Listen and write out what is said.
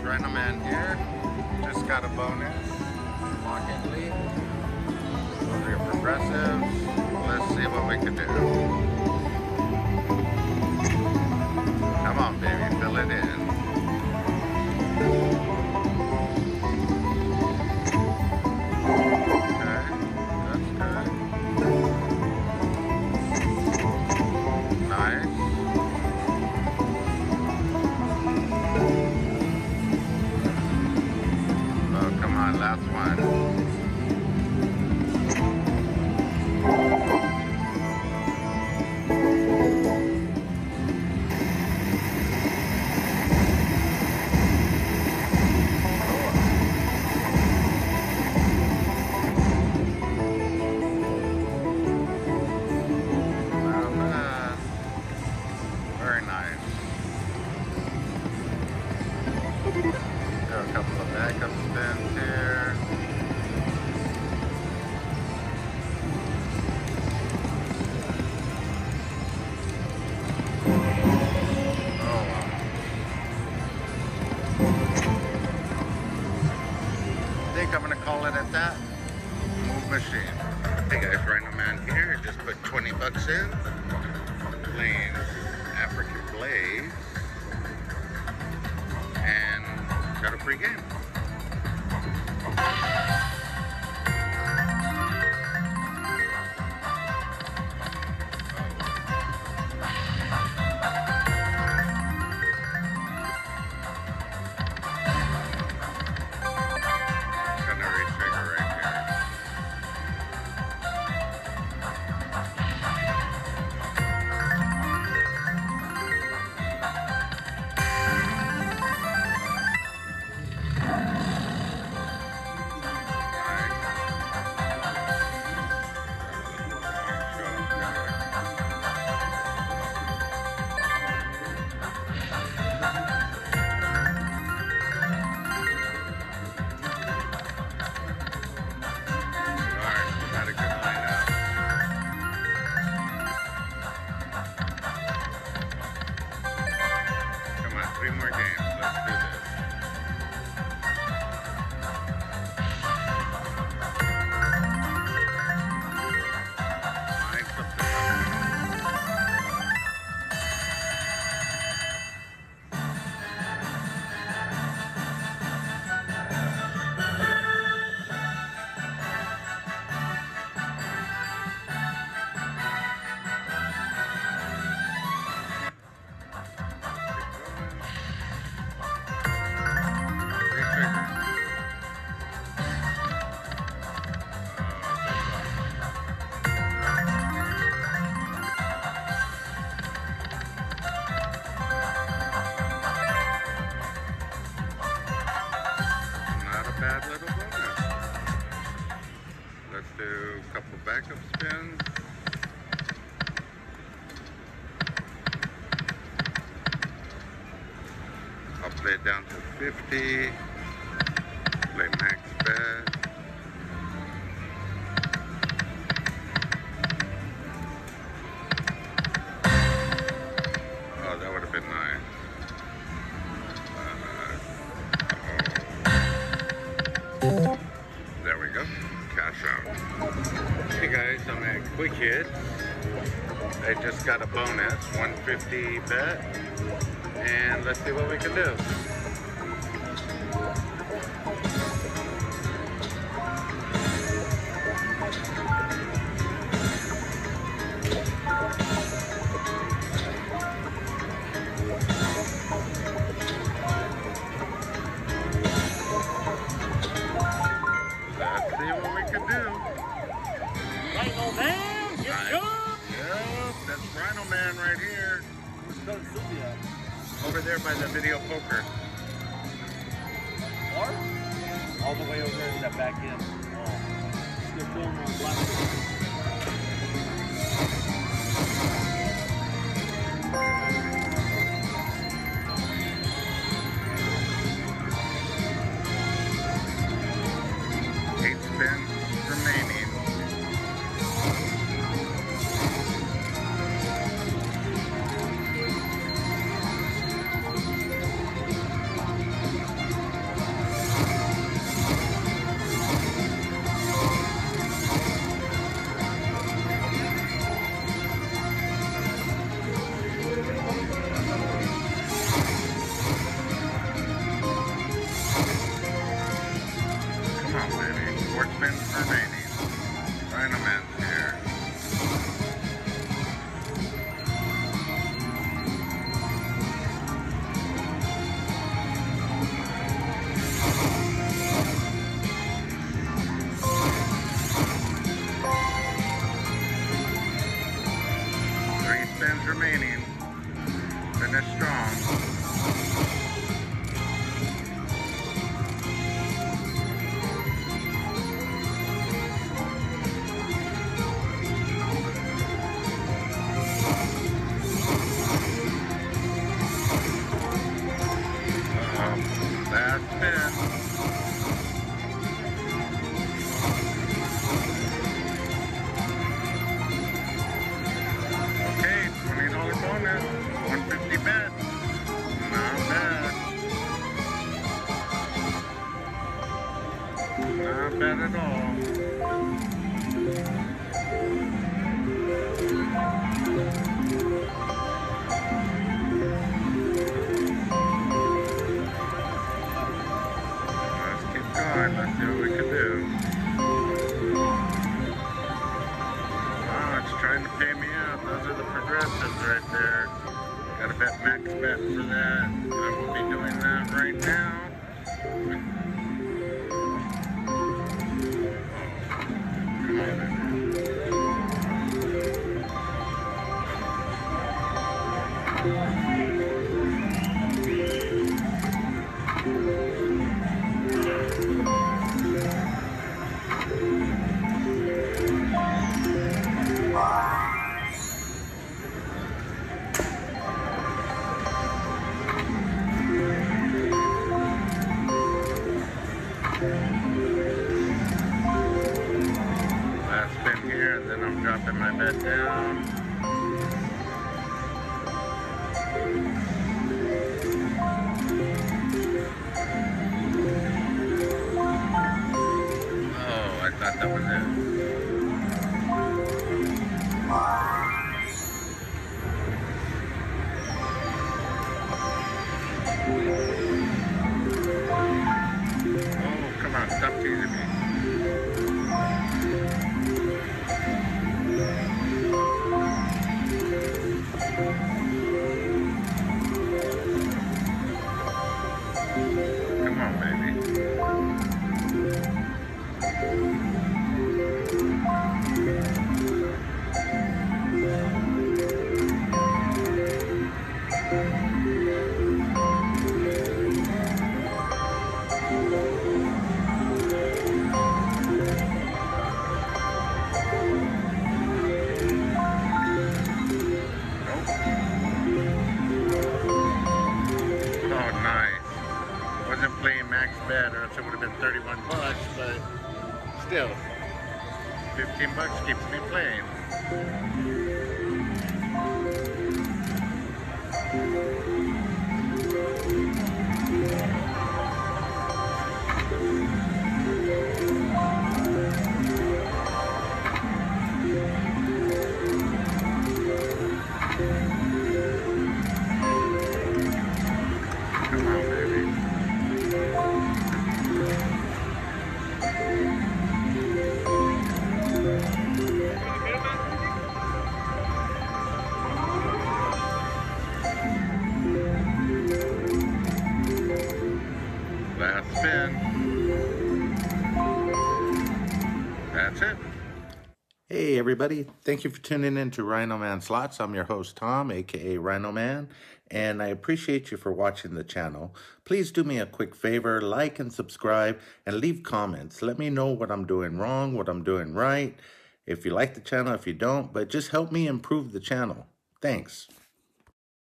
Rhino Man here. Just got a bonus. Lock-in lead. Those are your progressives. Let's see what we can do. Come on, baby, fill it in. Okay, that's good. Nice. Oh, come on, last one. Very nice. Do a couple of backup spins here. Oh wow. I think I'm gonna call it at that. Move machine. Hey guys, Rhino Man here. Just put 20 bucks in. Playing African Blaze and got a free game. Gonna retrigger right here. Three more games. Let's do this. Find something else. Bad little bonus. Let's do a couple backup spins. I'll play it down to 50. Play max bet. Oh, that would have been nice. There we go. Cash out. Hey guys, I'm at Quick Hit. I just got a bonus, 150 bet. And let's see what we can do. Let's see what we can do. Rhino Man, here Nice. you go. Yep, that's Rhino Man right here. Where's Cousin Sylvia? Over there by the video poker. Or? All the way over in that back end. Oh. Still filming on Black. Spins remaining. And let's see what we can do. Oh, it's trying to pay me out. Those are the progressives right there. Got a bet max bet for that. I will be doing that right now. Come on, baby. Last spin here, and then I'm dropping my bet down. Oh, I thought that was it. Oh, come on, stop teasing me. Come on, baby. Oh, nice. Wasn't playing max bet, or else it would have been 31 bucks, but still, 15 bucks keeps me playing. Come on, baby. Last spin. That's it. Hey everybody, thank you for tuning in to Rhino Man Slots. I'm your host Tom, aka Rhino Man, and I appreciate you for watching the channel. Please do me a quick favor, like and subscribe, and leave comments. Let me know what I'm doing wrong, what I'm doing right. If you like the channel, if you don't, but just help me improve the channel. Thanks.